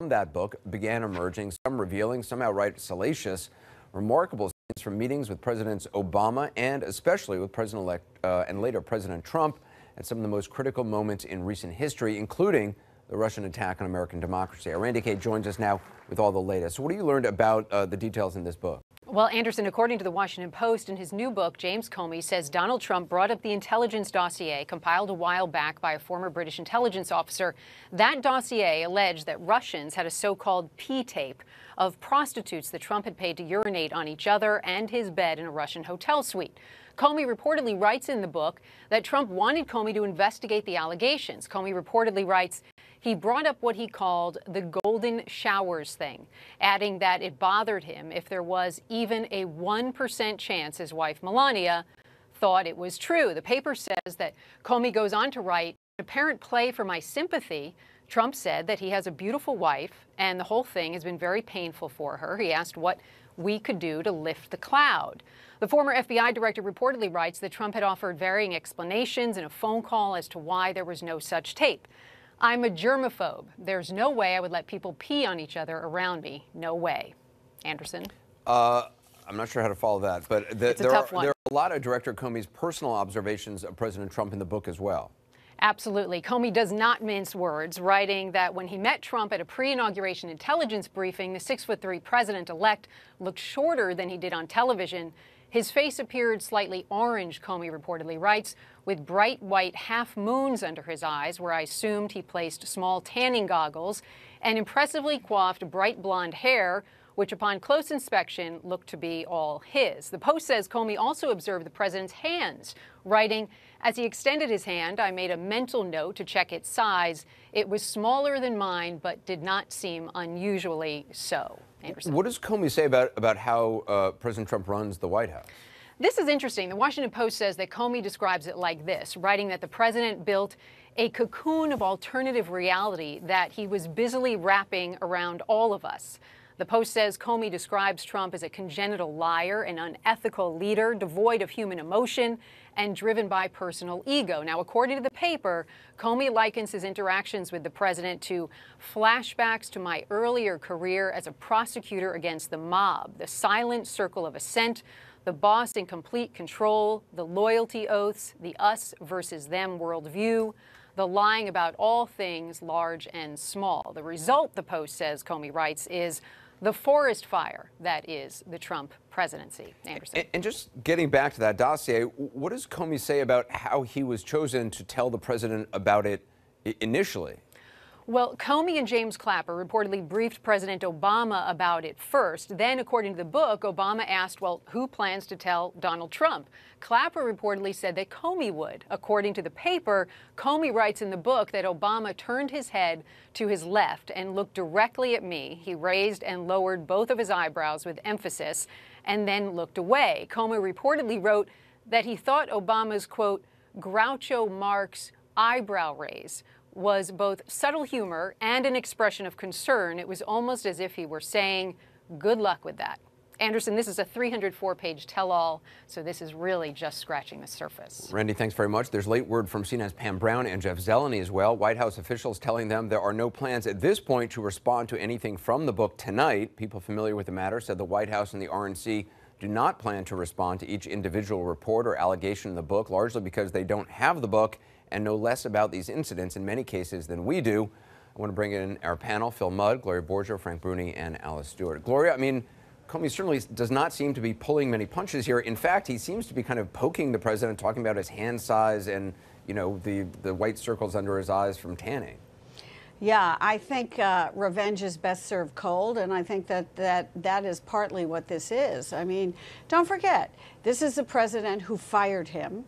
From that book began emerging, some revealing, some outright salacious, remarkable scenes from meetings with Presidents Obama and especially with President-elect and later President Trump at some of the most critical moments in recent history, including the Russian attack on American democracy. Our Randy Kate joins us now with all the latest. So what have you learned about the details in this book? Well, Anderson, according to the Washington Post, in his new book, James Comey says Donald Trump brought up the intelligence dossier compiled a while back by a former British intelligence officer. That dossier alleged that Russians had a so-called P-tape of prostitutes that Trump had paid to urinate on each other and his bed in a Russian hotel suite. Comey reportedly writes in the book that Trump wanted Comey to investigate the allegations. Comey reportedly writes, he brought up what he called the golden showers thing, adding that it bothered him if there was even a 1% chance his wife Melania thought it was true. The paper says that Comey goes on to write, apparent play for my sympathy. Trump said that he has a beautiful wife and the whole thing has been very painful for her. He asked what we could do to lift the cloud. The former FBI director reportedly writes that Trump had offered varying explanations in a phone call as to why there was no such tape. I'm a germaphobe. There's no way I would let people pee on each other around me. No way. Anderson? I'm not sure how to follow that, but It's a tough one. there are a lot of Director Comey's personal observations of President Trump in the book as well. Absolutely. Comey does not mince words, writing that when he met Trump at a pre-inauguration intelligence briefing, the 6'3" president-elect looked shorter than he did on television. His face appeared slightly orange, Comey reportedly writes, with bright white half moons under his eyes, where I assumed he placed small tanning goggles, and impressively coiffed bright blonde hair, which upon close inspection looked to be all his. The Post says Comey also observed the president's hands, writing, as he extended his hand, I made a mental note to check its size. It was smaller than mine, but did not seem unusually so. Anderson. What does Comey say about how President Trump runs the White House? This is interesting. The Washington Post says that Comey describes it like this, writing that the president built a cocoon of alternative reality that he was busily wrapping around all of us. The Post says Comey describes Trump as a congenital liar, an unethical leader, devoid of human emotion, and driven by personal ego. Now, according to the paper, Comey likens his interactions with the president to flashbacks to my earlier career as a prosecutor against the mob, the silent circle of assent, the boss in complete control, the loyalty oaths, the us versus them worldview, the lying about all things large and small. The result, the Post says, Comey writes, is the forest fire that is the Trump presidency. Anderson. And just getting back to that dossier, what does Comey say about how he was chosen to tell the president about it initially? Well, Comey and James Clapper reportedly briefed President Obama about it first. Then, according to the book, Obama asked, well, who plans to tell Donald Trump? Clapper reportedly said that Comey would. According to the paper, Comey writes in the book that Obama turned his head to his left and looked directly at me. He raised and lowered both of his eyebrows with emphasis and then looked away. Comey reportedly wrote that he thought Obama's, quote, Groucho Marx eyebrow raise was both subtle humor and an expression of concern. It was almost as if he were saying, good luck with that. Anderson, this is a 304-page tell-all, so this is really just scratching the surface. Randy, thanks very much. There's late word from CNN's Pam Brown and Jeff Zeleny as well. White House officials telling them there are no plans at this point to respond to anything from the book tonight. People familiar with the matter said the White House and the RNC do not plan to respond to each individual report or allegation in the book, largely because they don't have the book and know less about these incidents in many cases than we do. I want to bring in our panel, Phil Mudd, Gloria Borgio, Frank Bruni, and Alice Stewart. Gloria, I mean, Comey certainly does not seem to be pulling many punches here. In fact, he seems to be kind of poking the president, talking about his hand size and, you know, the white circles under his eyes from tanning. Yeah, I think revenge is best served cold, and I think that is partly what this is. I mean, don't forget, this is the president who fired him.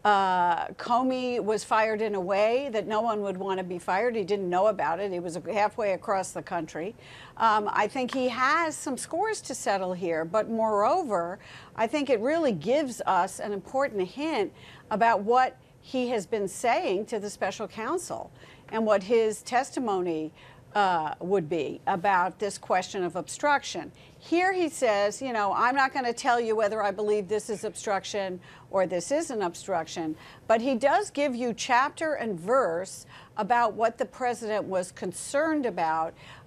Comey was fired in a way that no one would want to be fired. He didn't know about it. He was halfway across the country. I think he has some scores to settle here, but moreover, I think it really gives us an important hint about what he has been saying to the special counsel and what his testimony would be about this question of obstruction. Here he says, you know, I'm not going to tell you whether I believe this is obstruction or this isn't obstruction, but he does give you chapter and verse about what the president was concerned about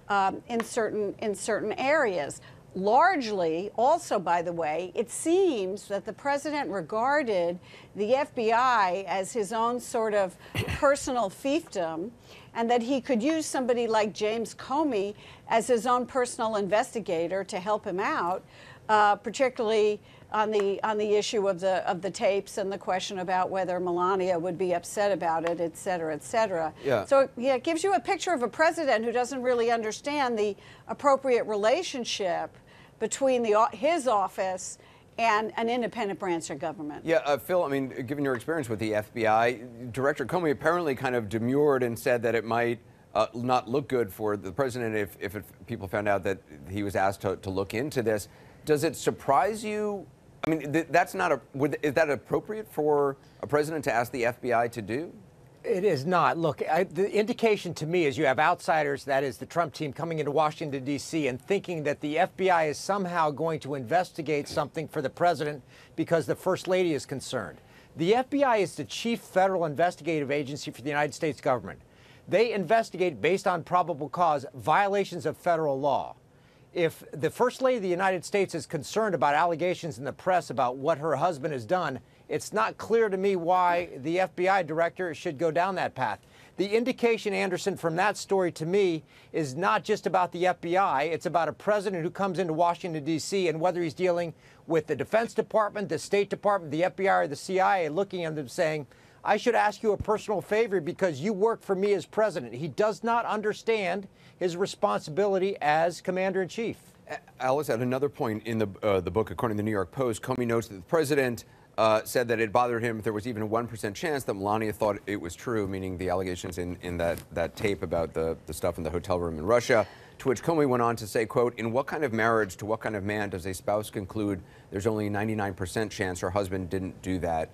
in certain areas. Largely, also, by the way, it seems that the president regarded the FBI as his own sort of personal fiefdom, and that he could use somebody like James Comey as his own personal investigator to help him out, particularly on the issue of the tapes and the question about whether Melania would be upset about it, et cetera, et cetera. Yeah. So yeah, it gives you a picture of a president who doesn't really understand the appropriate relationship between his office and an independent branch of government. Yeah, Phil, I mean, given your experience with the FBI, Director Comey apparently kind of demurred and said that it might not look good for the president if people found out that he was asked to look into this. Does it surprise you? I mean, that's not is that appropriate for a president to ask the FBI to do? It is not. Look, the indication to me is you have outsiders, that is the Trump team, coming into Washington, D.C. and thinking that the FBI is somehow going to investigate something for the president because the First Lady is concerned. The FBI is the chief federal investigative agency for the United States government. They investigate, based on probable cause, violations of federal law. If the First Lady of the United States is concerned about allegations in the press about what her husband has done, it's not clear to me why the FBI director should go down that path. The indication, Anderson, from that story to me is not just about the FBI. It's about a president who comes into Washington, D.C., and whether he's dealing with the Defense Department, the State Department, the FBI, or the CIA, looking at them saying, I should ask you a personal favor because you work for me as president. He does not understand his responsibility as commander-in-chief. Alice, at another point in the book, according to the New York Post, Comey notes that the president said that it bothered him if there was even a 1% chance that Melania thought it was true, meaning the allegations in that tape about the stuff in the hotel room in Russia, to which Comey went on to say, quote, in what kind of marriage to what kind of man does a spouse conclude there's only a 99% chance her husband didn't do that?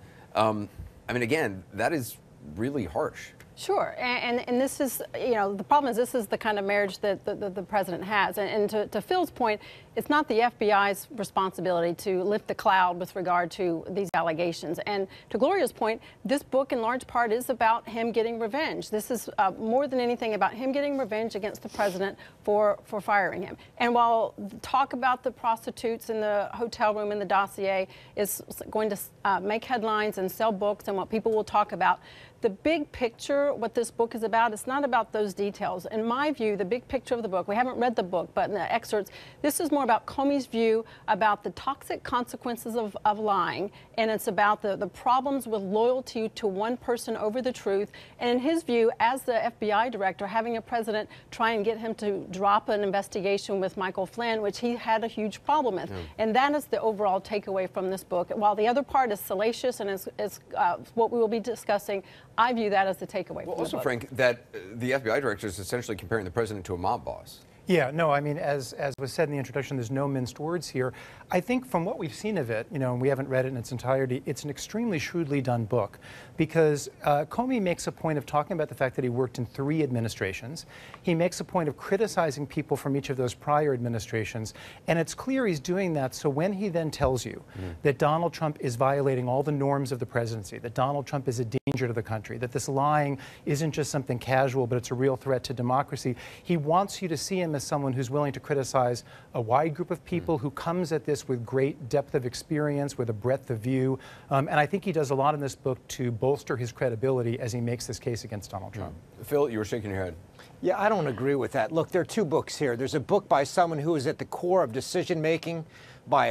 I mean, again, that is really harsh. Sure, and this is, you know, the problem is this is the kind of marriage that the president has. And to Phil's point, it's not the FBI's responsibility to lift the cloud with regard to these allegations. And to Gloria's point, this book in large part is about him getting revenge. This is more than anything about him getting revenge against the president for firing him. And while talk about the prostitutes in the hotel room in the dossier is going to make headlines and sell books and what people will talk about, the big picture, what this book is about, it's not about those details. In my view, the big picture of the book, we haven't read the book, but in the excerpts, this is more about Comey's view about the toxic consequences of lying, and it's about the problems with loyalty to one person over the truth. And in his view, as the FBI director, having a president try and get him to drop an investigation with Michael Flynn, which he had a huge problem with. And that is the overall takeaway from this book. While the other part is salacious and is what we will be discussing, I view that as the takeaway. Well, also, Frank, that the FBI director is essentially comparing the president to a mob boss. Yeah, no, I mean, as was said in the introduction, there's no minced words here. I think from what we've seen of it, you know, and we haven't read it in its entirety, it's an extremely shrewdly done book because Comey makes a point of talking about the fact that he worked in 3 administrations. He makes a point of criticizing people from each of those prior administrations, and it's clear he's doing that. So when he then tells you that Donald Trump is violating all the norms of the presidency, that Donald Trump is a danger to the country, that this lying isn't just something casual, but it's a real threat to democracy, he wants you to see him as someone who's willing to criticize a wide group of people, who comes at this with great depth of experience, with a breadth of view. And I think he does a lot in this book to bolster his credibility as he makes this case against Donald Trump. Phil, you were shaking your head. Yeah, I don't agree with that. Look, there are 2 books here. There's a book by someone who is at the core of decision-making by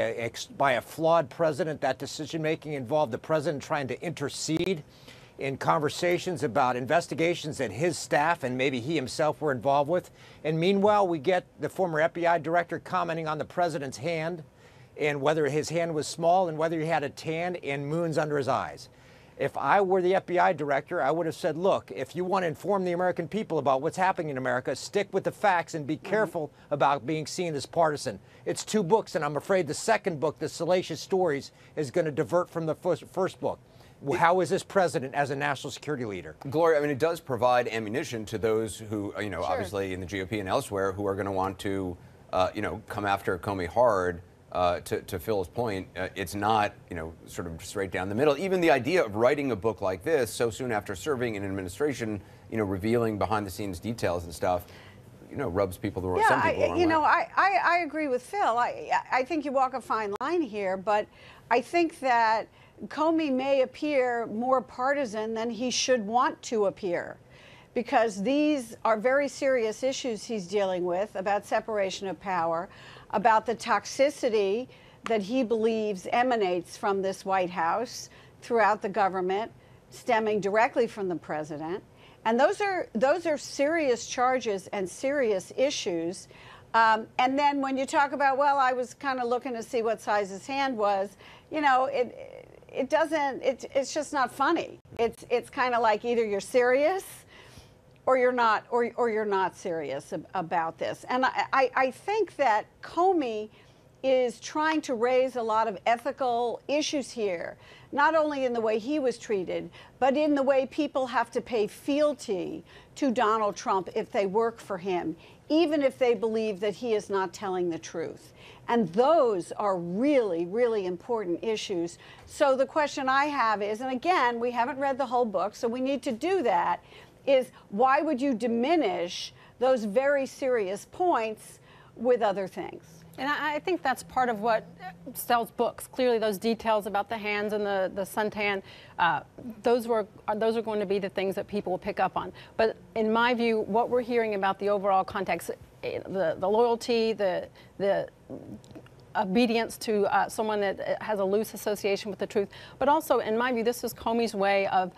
a flawed president. That decision-making involved the president trying to intercede in conversations about investigations that his staff and maybe he himself were involved with. And meanwhile, we get the former FBI director commenting on the president's hand and whether his hand was small and whether he had a tan and moons under his eyes. If I were the FBI director, I would have said, look, if you want to inform the American people about what's happening in America, stick with the facts and be careful about being seen as partisan. It's 2 books, and I'm afraid the second book, The Salacious Stories, is going to divert from the first book. How is this president as a national security leader? Gloria, I mean, it does provide ammunition to those who, you know, obviously in the GOP and elsewhere, who are going to want to, you know, come after Comey hard. To Phil's point, it's not, you know, sort of straight down the middle. Even the idea of writing a book like this so soon after serving in an administration, you know, revealing behind-the-scenes details and stuff, rubs people the wrong. Yeah, Some people the wrong way. I agree with Phil. I think you walk a fine line here, but I think that Comey may appear more partisan than he should want to appear, because these are very serious issues he's dealing with about separation of power, about the toxicity that he believes emanates from this White House throughout the government, stemming directly from the president. And those are serious charges and serious issues. And then when you talk about, well, I was kind of looking to see what size his hand was, it's just not funny. It's kind of like either you're serious or you're not, or you're not serious about this. And I think that Comey is trying to raise a lot of ethical issues here, not only in the way he was treated, but in the way people have to pay fealty to Donald Trump if they work for him, even if they believe that he is not telling the truth. And those are really, really important issues. So the question I have is, and again, we haven't read the whole book, so we need to do that, is why would you diminish those very serious points with other things? And I think that's part of what sells books. Clearly, those details about the hands and the suntan, those are going to be the things that people will pick up on. But in my view, what we're hearing about the overall context, the loyalty, the obedience to someone that has a loose association with the truth, but also, in my view, this is Comey's way of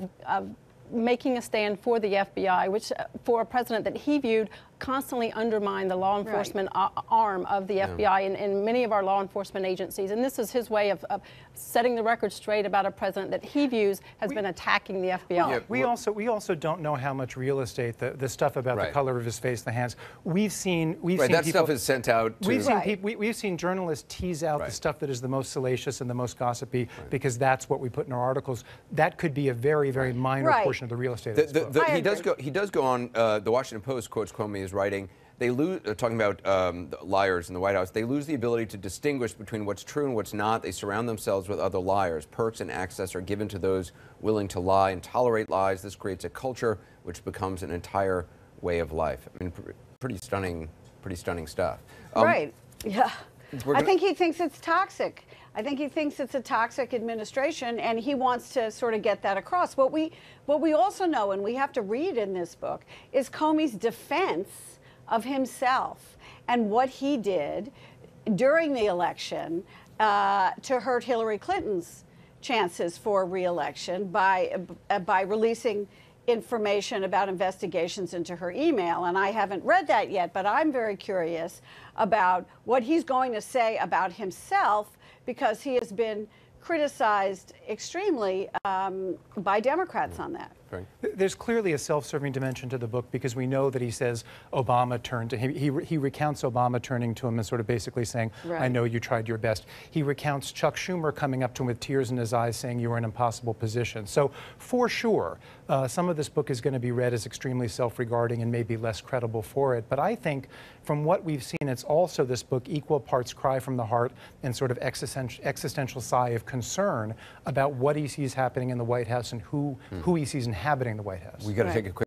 making a stand for the FBI, which for a president that he viewed constantly undermined the law enforcement arm of the FBI and many of our law enforcement agencies. And this is his way of setting the record straight about a president that he views has been attacking the FBI. Well, we also don't know how much real estate, the stuff about the color of his face, the hands. We've seen that people, stuff is sent out to... We've seen journalists tease out the stuff that is the most salacious and the most gossipy because that's what we put in our articles. That could be a very, very minor portion of the real estate of this book. He does go on, the Washington Post quotes Comey as writing, they lose, talking about liars in the White House, they lose the ability to distinguish between what's true and what's not. They surround themselves with other liars. Perks and access are given to those willing to lie and tolerate lies. This creates a culture which becomes an entire way of life. I mean, pretty stunning stuff. Right, yeah. I think he thinks it's toxic. I think he thinks it's a toxic administration, and he wants to sort of get that across. What we also know, and we have to read in this book, is Comey's defense of himself and what he did during the election to hurt Hillary Clinton's chances for re-election by releasing information about investigations into her email. And I haven't read that yet, but I'm very curious about what he's going to say about himself, because he has been criticized extremely by Democrats on that. Right. There's clearly a self-serving dimension to the book, because we know that he says Obama turned to him. He recounts Obama turning to him and sort of basically saying, I know you tried your best. He recounts Chuck Schumer coming up to him with tears in his eyes saying you were in an impossible position. So for sure, some of this book is going to be read as extremely self-regarding and maybe less credible for it. But I think from what we've seen, it's also this book equal parts cry from the heart and sort of existential sigh of concern about what he sees happening in the White House and who he sees inhabiting the White House. We got to take a quick